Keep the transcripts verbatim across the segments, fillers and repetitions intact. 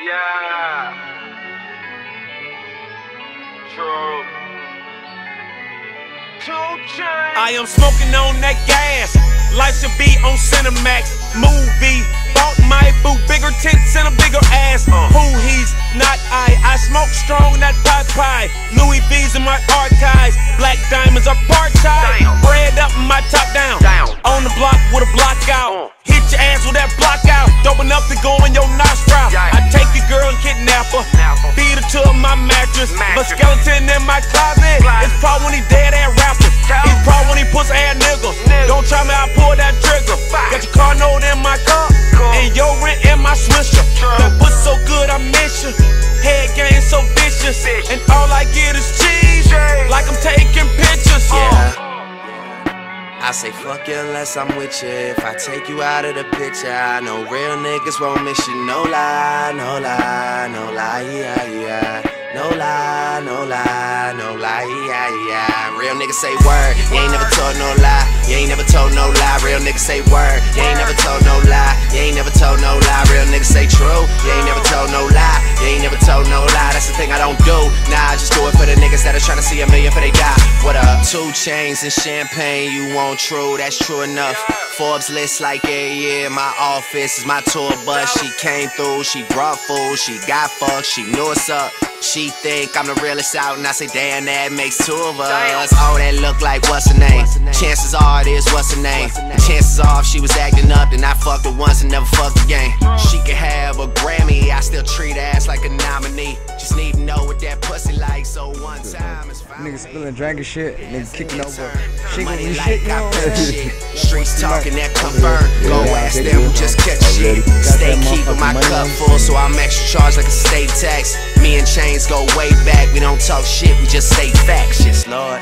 Yeah. True. I am smoking on that gas. Life should be on Cinemax. Movie. Bought my boo, bigger tits and a bigger ass. Uh. Who he's not I. I smoke strong, that pot pie. Louis V's in my archives. Black diamonds apartheid. Bread up and my top down. down. On the block with a block out. Uh. Hit your ass with that block out. Dope enough to go in your nostril. Yeah. I take your girl and kidnap her. Napper. Feed her to my mattress. mattress. But skeleton in my closet. Closet. It's probably when he dead ass rappers. He's probably when he puts ass niggas. Nigga. Don't try me, I pull that trigger. Bye. Got your car note in my car. Cool. And your rent in my swisher. True. That pussy so good I miss you. Head game so vicious. Fish. And all I get is cheese. Cheese. Like I'm taking pictures. Yeah. Uh. I say fuck you unless I'm with you. If I take you out of the picture, I know real niggas won't miss you. No lie, no lie, no lie, yeah, yeah. No lie, no lie, no lie, yeah, yeah. Real niggas say word, you ain't never told no lie. You ain't never told no lie. Real niggas say word, you ain't never told no lie. You ain't never told no lie. Real niggas say true, you ain't never told no lie. You ain't never told no lie. That's the thing I don't do. Nah, I just do it for the niggas that are trying to see a million for they die. What up? Two chains and champagne, you want true, that's true enough. Forbes list like yeah, yeah. My office is my tour bus. She came through, she brought food, she got fucked, she knew what's up. She think I'm the realest out, and I say, damn, that makes two of us. Oh, that look like what's her name? Chances are it is what's her name. Chances are if she was acting up, then I fucked her once and never fucked again. She could have a Grammy, I still treat her ass like a nominee. Just need to know what that pussy like, so one time it's fine. Niggas spilling drinking shit, niggas kicking over shit Money and like shit, I yo. put shit. Streets talking that confirm. Go ask them who just catch shit. Stay keeping my cup full, so I'm extra charged like a state tax. Me and Chains go way back. We don't talk shit, we just say facts. Yes, Lord.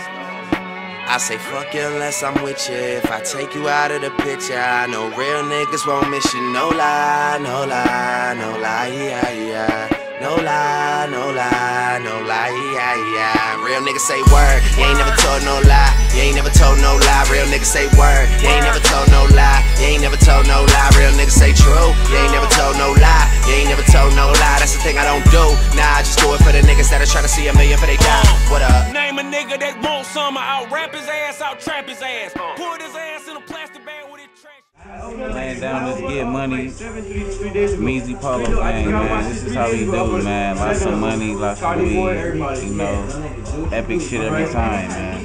I say fuck you unless I'm with you. If I take you out of the picture, I know real niggas won't miss you. No lie, no lie, no lie, yeah, yeah. No lie, no lie, no lie, yeah, yeah. Real niggas say word, you ain't never told no lie. You ain't never told no lie. Real niggas say word, you ain't never told no lie. You ain't never told no lie. Real niggas say true, you ain't never told no lie. You ain't never told no lie. That's the thing I don't do. Nah, I just do it for the niggas that are trying to see a million for they die. What up? Name a nigga that want some, out rap his ass, out trap his ass. Put his ass in a plastic bag with his trash. Laying down, let's get money. Measy Polo gang, man. This is how we do, man. Lots of money, lots of weed, you know. Epic shit every time, man.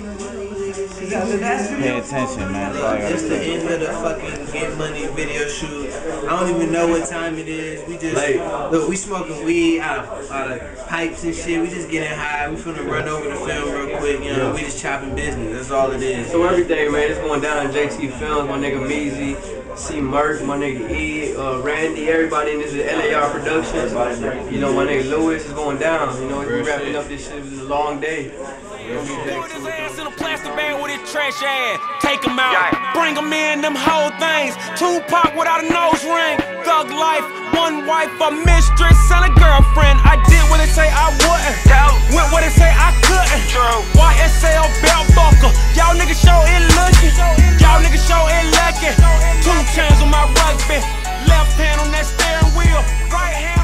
Pay attention, man. That's all I gotta Just the say. end of the fucking Get Money video shoot. I don't even know what time it is. We just look, we smoking weed out of, out of pipes and shit. We just getting high. We finna run over the film real quick. You know, we just chopping business. That's all it is. So everything, man, it's going down in J T Films. My nigga Measy, C Merc, my nigga E, uh, Randy, everybody in this is L A R Productions. You know, my nigga Lewis is going down. You know, we wrapping up this shit. It was a long day. Put his ass in a plastic bag with his trash ass. Take him out, bring him in, them whole things. Tupac without a nose ring. Thug life, one wife, a mistress, and a girlfriend. I did what they say I wouldn't. Went what they say I couldn't. Y S L belt buckle. Y'all niggas show it looking. Y'all niggas show it lacking. Two chains on my rugby. Left hand on that steering wheel. Right hand.